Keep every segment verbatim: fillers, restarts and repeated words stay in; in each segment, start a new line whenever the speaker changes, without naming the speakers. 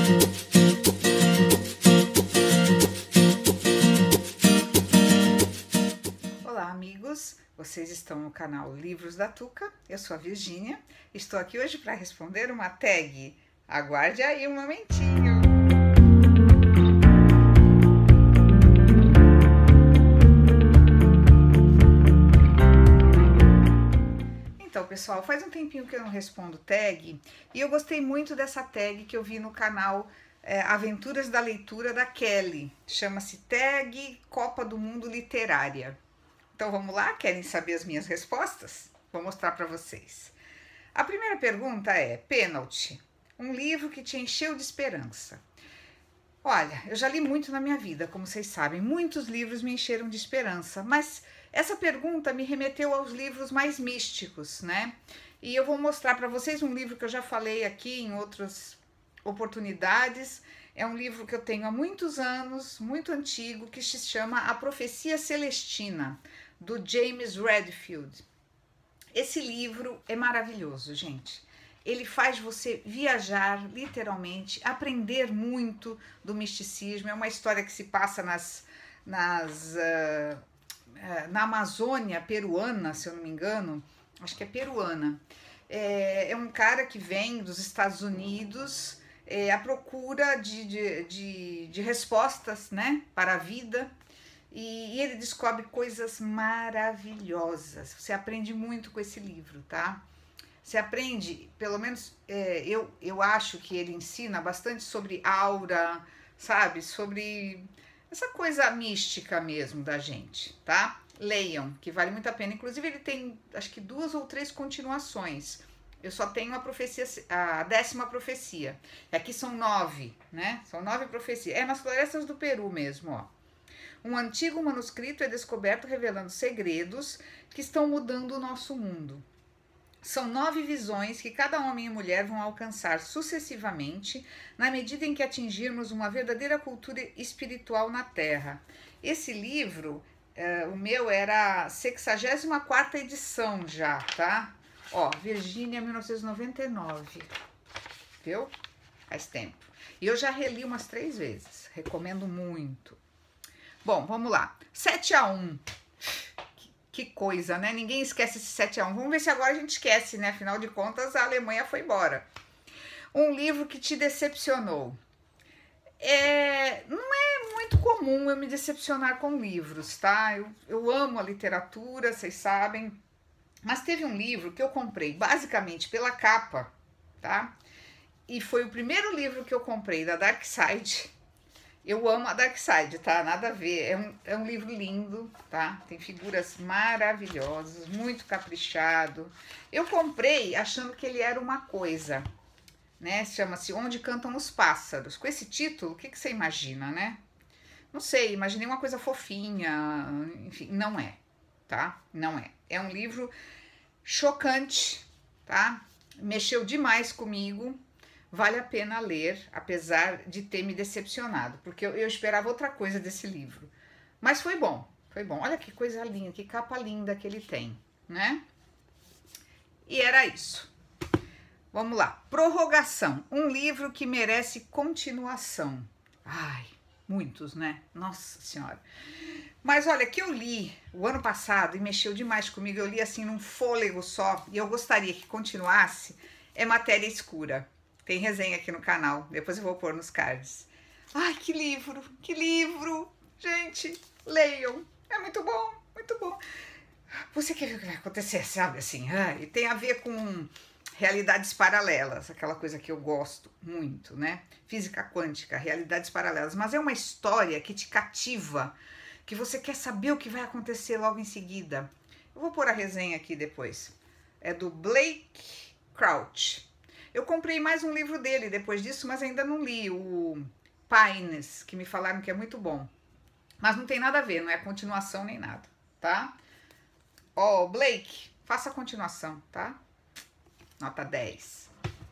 Olá, amigos! Vocês estão no canal Livros da Tuca. Eu sou a Virgínia. Estou aqui hoje para responder uma tag. Aguarde aí um momentinho. Então, pessoal, faz um tempinho que eu não respondo tag e eu gostei muito dessa tag que eu vi no canal é, Aventuras da Leitura da Kelly. Chama-se Tag Copa do Mundo Literária. Então vamos lá? Querem saber as minhas respostas? Vou mostrar para vocês. A primeira pergunta é: Pênalti, um livro que te encheu de esperança. Olha, eu já li muito na minha vida, como vocês sabem, muitos livros me encheram de esperança, mas essa pergunta me remeteu aos livros mais místicos, né? E eu vou mostrar para vocês um livro que eu já falei aqui em outras oportunidades. É um livro que eu tenho há muitos anos, muito antigo, que se chama A Profecia Celestina, do James Redfield. Esse livro é maravilhoso, gente. Ele faz você viajar, literalmente, aprender muito do misticismo. É uma história que se passa nas, nas, uh, uh, na Amazônia peruana, se eu não me engano. Acho que é peruana. É, é um cara que vem dos Estados Unidos é, à procura de, de, de, de respostas, né, para a vida. E, e ele descobre coisas maravilhosas. Você aprende muito com esse livro, tá? Você aprende, pelo menos é, eu, eu acho que ele ensina bastante sobre aura, sabe? Sobre essa coisa mística mesmo da gente, tá? Leiam, que vale muito a pena. Inclusive ele tem, acho que duas ou três continuações. Eu só tenho a profecia, a décima profecia. E aqui são nove, né? São nove profecias. É nas florestas do Peru mesmo, ó. Um antigo manuscrito é descoberto revelando segredos que estão mudando o nosso mundo. São nove visões que cada homem e mulher vão alcançar sucessivamente na medida em que atingirmos uma verdadeira cultura espiritual na Terra. Esse livro, é, o meu era a sexagésima quarta edição já, tá? Ó, Virgínia, mil novecentos e noventa e nove, viu? Faz tempo. E eu já reli umas três vezes, recomendo muito. Bom, vamos lá. sete a um. Que, que coisa, né? Ninguém esquece esse sete a um. Vamos ver se agora a gente esquece, né? Afinal de contas, a Alemanha foi embora. Um livro que te decepcionou. É, não é muito comum eu me decepcionar com livros, tá? Eu, eu amo a literatura, vocês sabem. Mas teve um livro que eu comprei basicamente pela capa, tá? E foi o primeiro livro que eu comprei da Dark Side. Eu amo a Dark Side, tá? Nada a ver. É um, é um livro lindo, tá? Tem figuras maravilhosas, muito caprichado. Eu comprei achando que ele era uma coisa, né? Chama-se Onde Cantam os Pássaros. Com esse título, o que, que você imagina, né? Não sei, imaginei uma coisa fofinha, enfim, não é, tá? Não é. É um livro chocante, tá? Mexeu demais comigo. Vale a pena ler, apesar de ter me decepcionado, porque eu, eu esperava outra coisa desse livro. Mas foi bom, foi bom. Olha que coisa linda, que capa linda que ele tem, né? E era isso. Vamos lá. Prorrogação. Um livro que merece continuação. Ai, muitos, né? Nossa Senhora. Mas olha, que eu li o ano passado e mexeu demais comigo, eu li assim num fôlego só, e eu gostaria que continuasse, é Matéria Escura. Tem resenha aqui no canal, depois eu vou pôr nos cards. Ai, que livro, que livro! Gente, leiam, é muito bom, muito bom. Você quer ver o que vai acontecer, sabe, assim? Ah, e tem a ver com realidades paralelas, aquela coisa que eu gosto muito, né? Física quântica, realidades paralelas. Mas é uma história que te cativa, que você quer saber o que vai acontecer logo em seguida. Eu vou pôr a resenha aqui depois. É do Blake Crouch. Eu comprei mais um livro dele depois disso, mas ainda não li, o Pines, que me falaram que é muito bom. Mas não tem nada a ver, não é continuação nem nada, tá? Ó, oh, Blake, faça a continuação, tá? Nota dez.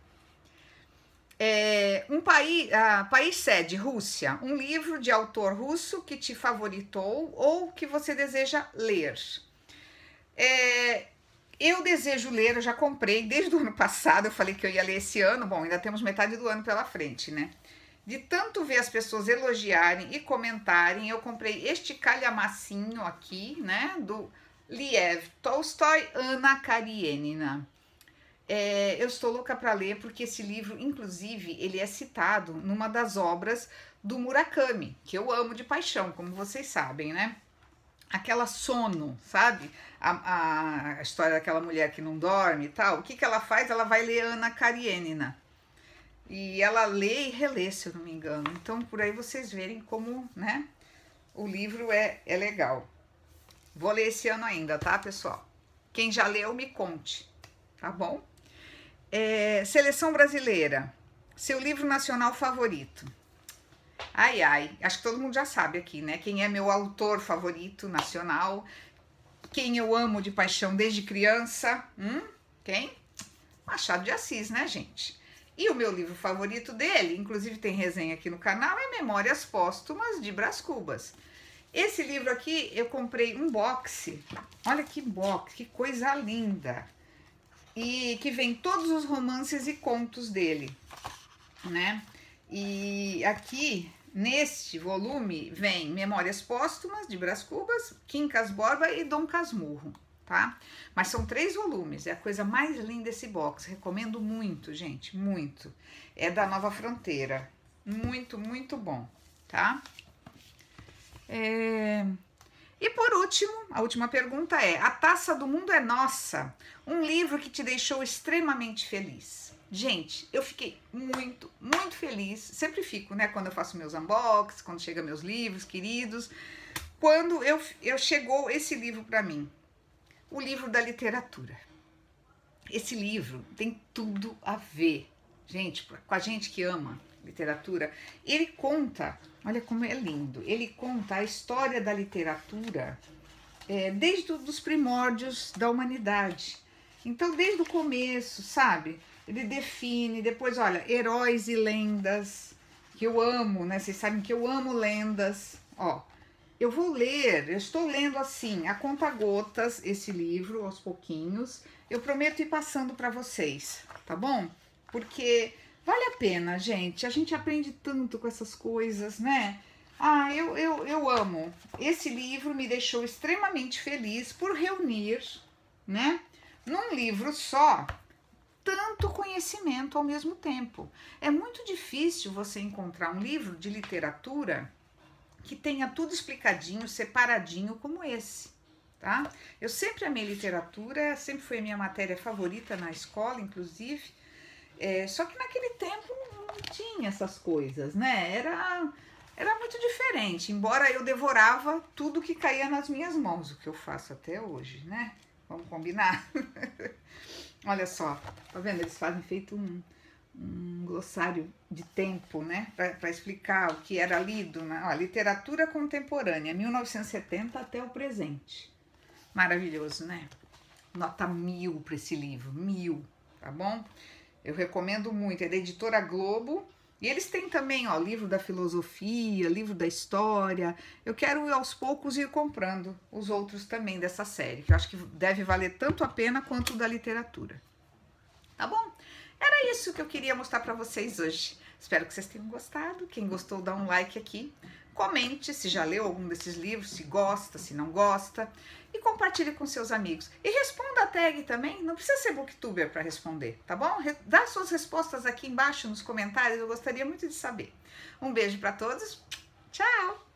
É, um país, ah, país sede, Rússia. Um livro de autor russo que te favoritou ou que você deseja ler. É... Eu desejo ler, eu já comprei desde o ano passado, eu falei que eu ia ler esse ano, bom, ainda temos metade do ano pela frente, né? De tanto ver as pessoas elogiarem e comentarem, eu comprei este calhamacinho aqui, né, do Lev Tolstói, Ana Karenina. É, eu estou louca para ler porque esse livro, inclusive, ele é citado numa das obras do Murakami, que eu amo de paixão, como vocês sabem, né? Aquela Sono, sabe? A, a história daquela mulher que não dorme e tal. O que, que ela faz? Ela vai ler Ana Karenina. E ela lê e relê, se eu não me engano. Então, por aí vocês verem como, né, o livro é, é legal. Vou ler esse ano ainda, tá, pessoal? Quem já leu, me conte, tá bom? É, Seleção Brasileira. Seu livro nacional favorito? Ai, ai, acho que todo mundo já sabe aqui, né? Quem é meu autor favorito nacional? Quem eu amo de paixão desde criança? Hum? Quem? Machado de Assis, né, gente? E o meu livro favorito dele, inclusive tem resenha aqui no canal, é Memórias Póstumas de Brás Cubas. Esse livro aqui eu comprei um boxe, olha que box, que coisa linda. E que vem todos os romances e contos dele, né? E aqui, neste volume, vem Memórias Póstumas de Brás Cubas, Quincas Borba e Dom Casmurro, tá? Mas são três volumes, é a coisa mais linda esse box, recomendo muito, gente, muito. É da Nova Fronteira, muito, muito bom, tá? É... E por último, a última pergunta é, A Taça do Mundo é Nossa, um livro que te deixou extremamente feliz. Gente, eu fiquei muito, muito feliz, sempre fico, né, quando eu faço meus unboxings, quando chegam meus livros queridos, quando eu, eu chegou esse livro para mim. O livro da literatura. Esse livro tem tudo a ver, gente, com a gente que ama literatura. Ele conta, olha como é lindo, ele conta a história da literatura é, desde os primórdios da humanidade. Então, desde o começo, sabe? Ele define, depois, olha, heróis e lendas, que eu amo, né? Vocês sabem que eu amo lendas, ó. Eu vou ler, eu estou lendo assim, a conta-gotas, esse livro, aos pouquinhos. Eu prometo ir passando para vocês, tá bom? Porque vale a pena, gente. A gente aprende tanto com essas coisas, né? Ah, eu, eu, eu amo. Esse livro me deixou extremamente feliz por reunir, né? Num livro só, tanto conhecimento ao mesmo tempo. É muito difícil você encontrar um livro de literatura que tenha tudo explicadinho, separadinho como esse, tá? Eu sempre amei literatura, sempre foi a minha matéria favorita na escola, inclusive, é, só que naquele tempo não tinha essas coisas, né? Era, era muito diferente, embora eu devorava tudo que caía nas minhas mãos, o que eu faço até hoje, né? Vamos combinar? Olha só, tá vendo? Eles fazem feito um... um glossário de tempo, né, para explicar o que era lido, né? Ó, literatura contemporânea, mil novecentos e setenta até o presente. Maravilhoso, né? Nota mil para esse livro, mil, tá bom? Eu recomendo muito, é da Editora Globo, e eles têm também, ó, livro da filosofia, livro da história. Eu quero aos poucos ir comprando os outros também dessa série, que eu acho que deve valer tanto a pena quanto o da literatura. Tá bom? Era isso que eu queria mostrar para vocês hoje. Espero que vocês tenham gostado. Quem gostou, dá um like aqui. Comente se já leu algum desses livros, se gosta, se não gosta. E compartilhe com seus amigos. E responda a tag também. Não precisa ser booktuber para responder, tá bom? Dá suas respostas aqui embaixo nos comentários. Eu gostaria muito de saber. Um beijo para todos. Tchau!